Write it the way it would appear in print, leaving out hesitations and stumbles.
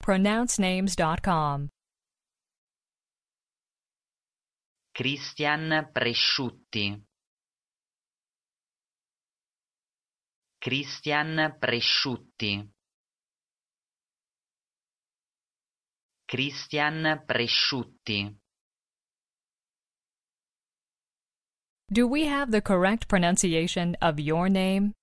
easytopronouncenames.com. Christian Presciutti. Christian Presciutti. Christian Presciutti. Do we have the correct pronunciation of your name?